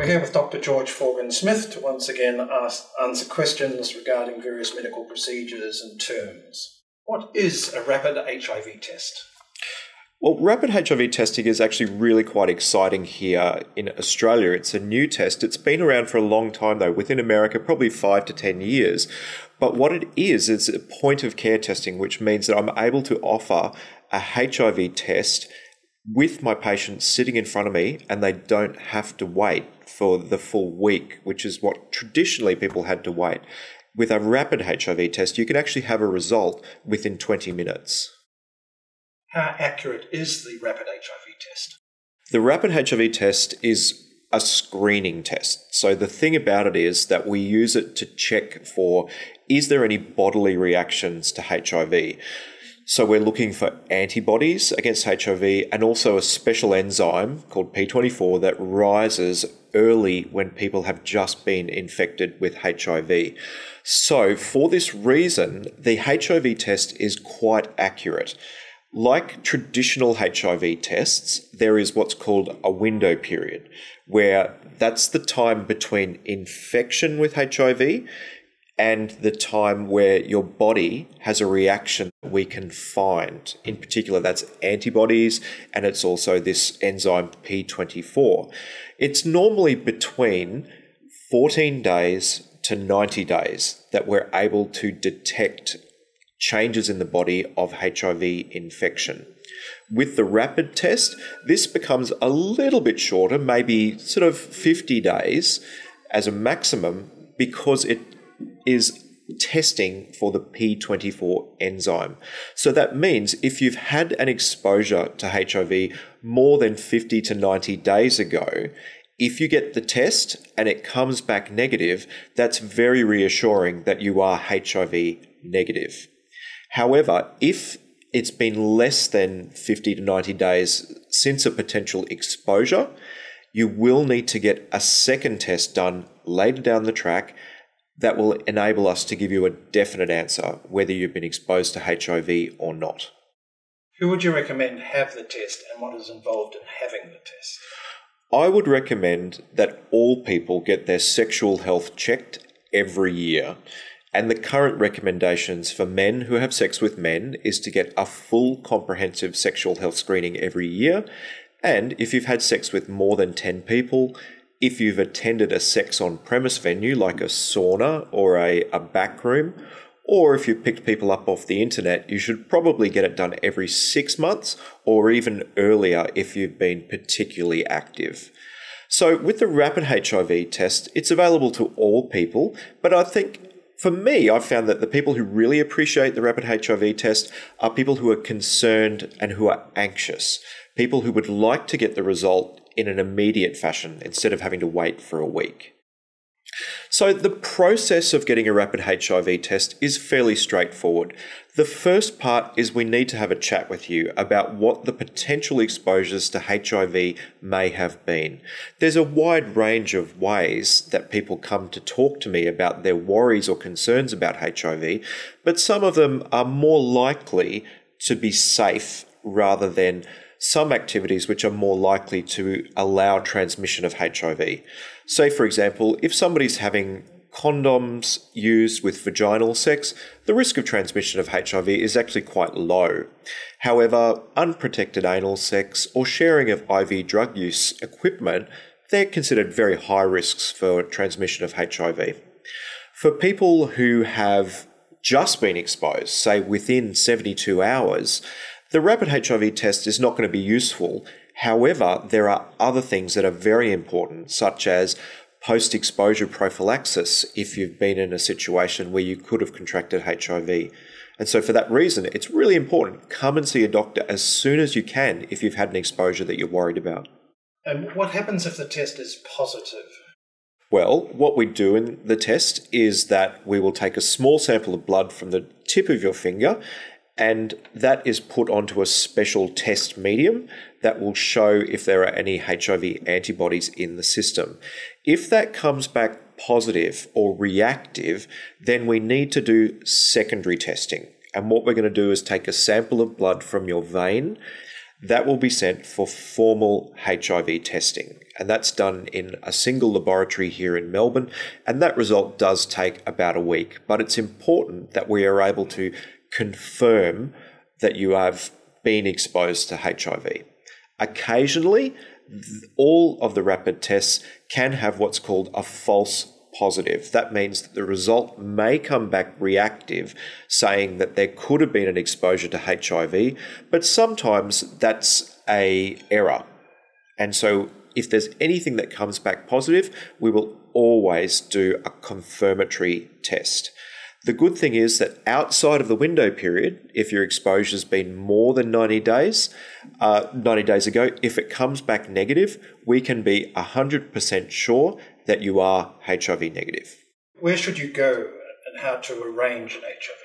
We're here with Dr. George Forgan-Smith to once again answer questions regarding various medical procedures and terms. What is a rapid HIV test? Well, rapid HIV testing is actually really quite exciting here in Australia. It's a new test. It's been around for a long time, though, within America, probably 5 to 10 years. But what it is a point of care testing, which means that I'm able to offer a HIV test with my patient sitting in front of me, and they don't have to wait for the full week, which is what traditionally people had to wait. With a rapid HIV test, you can actually have a result within 20 minutes. How accurate is the rapid HIV test? The rapid HIV test is a screening test. So the thing about it is that we use it to check for, is there any bodily reactions to HIV? So we're looking for antibodies against HIV and also a special enzyme called P24 that rises early when people have just been infected with HIV. So for this reason, the HIV test is quite accurate. Like traditional HIV tests, there is what's called a window period, where that's the time between infection with HIV and the time where your body has a reaction that we can find. In particular, that's antibodies, and it's also this enzyme P24. It's normally between 14 days to 90 days that we're able to detect changes in the body of HIV infection. With the rapid test, this becomes a little bit shorter, maybe sort of 50 days as a maximum, because it is testing for the P24 enzyme. So that means if you've had an exposure to HIV more than 50 to 90 days ago, if you get the test and it comes back negative, that's very reassuring that you are HIV negative. However, if it's been less than 50 to 90 days since a potential exposure, you will need to get a second test done later down the track that will enable us to give you a definite answer whether you've been exposed to HIV or not. Who would you recommend have the test, and what is involved in having the test? I would recommend that all people get their sexual health checked every year. And the current recommendations for men who have sex with men is to get a full comprehensive sexual health screening every year. And if you've had sex with more than 10 people, if you've attended a sex on premise venue like a sauna or a back room, or if you've picked people up off the internet, you should probably get it done every 6 months or even earlier if you've been particularly active. So with the rapid HIV test, it's available to all people, but I think for me, I've found that the people who really appreciate the rapid HIV test are people who are concerned and who are anxious, people who would like to get the result in an immediate fashion instead of having to wait for a week. So the process of getting a rapid HIV test is fairly straightforward. The first part is we need to have a chat with you about what the potential exposures to HIV may have been. There's a wide range of ways that people come to talk to me about their worries or concerns about HIV, but some of them are more likely to be safe rather than some activities which are more likely to allow transmission of HIV. Say, for example, if somebody's having condoms used with vaginal sex, the risk of transmission of HIV is actually quite low. However, unprotected anal sex or sharing of IV drug use equipment, they're considered very high risks for transmission of HIV. For people who have just been exposed, say within 72 hours, the rapid HIV test is not going to be useful. However, there are other things that are very important, such as post-exposure prophylaxis if you've been in a situation where you could have contracted HIV. And so for that reason, it's really important. Come and see a doctor as soon as you can if you've had an exposure that you're worried about. And what happens if the test is positive? Well, what we do in the test is that we will take a small sample of blood from the tip of your finger, and that is put onto a special test medium that will show if there are any HIV antibodies in the system. If that comes back positive or reactive, then we need to do secondary testing. And what we're going to do is take a sample of blood from your vein. that will be sent for formal HIV testing. And that's done in a single laboratory here in Melbourne. And that result does take about a week. But it's important that we are able to confirm that you have been exposed to HIV. Occasionally, all of the rapid tests can have what's called a false positive. That means that the result may come back reactive, saying that there could have been an exposure to HIV, but sometimes that's an error. And so if there's anything that comes back positive, we will always do a confirmatory test. The good thing is that outside of the window period, if your exposure's been more than 90 days ago, if it comes back negative, we can be 100% sure that you are HIV negative. Where should you go and how to arrange an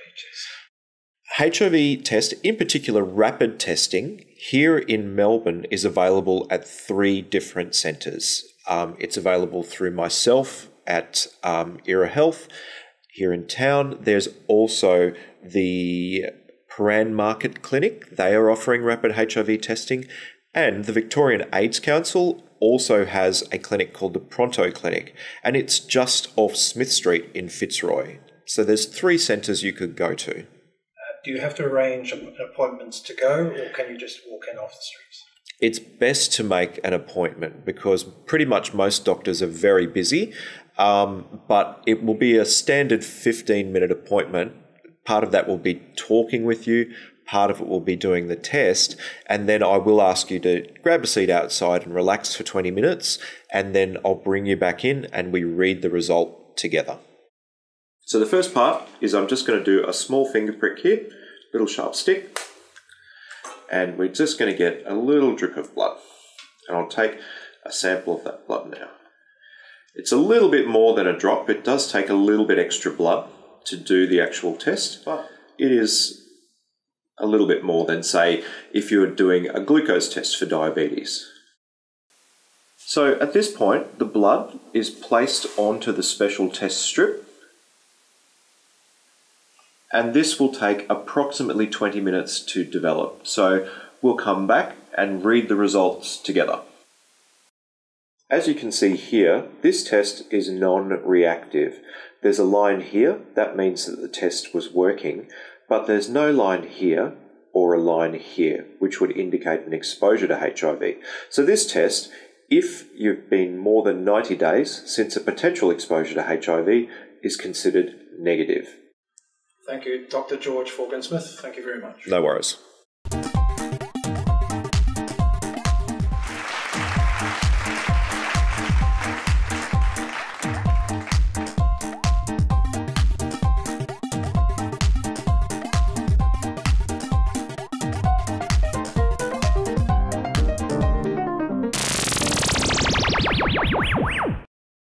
HIV test? HIV test, in particular rapid testing, here in Melbourne is available at 3 different centres. It's available through myself at Era Health. Here in town, there's also the Paran Market Clinic. They are offering rapid HIV testing. And the Victorian AIDS Council also has a clinic called the Pronto Clinic. And it's just off Smith Street in Fitzroy. So there's 3 centres you could go to. Do you have to arrange appointments to go, or can you just walk in off the streets? It's best to make an appointment because pretty much most doctors are very busy. But it will be a standard 15-minute appointment. Part of that will be talking with you. Part of it will be doing the test. And then I will ask you to grab a seat outside and relax for 20 minutes. And then I'll bring you back in and we read the result together. So the first part is I'm just going to do a small finger prick here, little sharp stick. And we're just going to get a little drip of blood. And I'll take a sample of that blood now. It's a little bit more than a drop. It does take a little bit extra blood to do the actual test, but it is a little bit more than, say, if you were doing a glucose test for diabetes. So at this point, the blood is placed onto the special test strip, and this will take approximately 20 minutes to develop. So we'll come back and read the results together. As you can see here, this test is non-reactive. There's a line here, that means that the test was working, but there's no line here or a line here, which would indicate an exposure to HIV. So this test, if you've been more than 90 days since a potential exposure to HIV, is considered negative. Thank you, Dr. George Forgan-Smith. Thank you very much. No worries.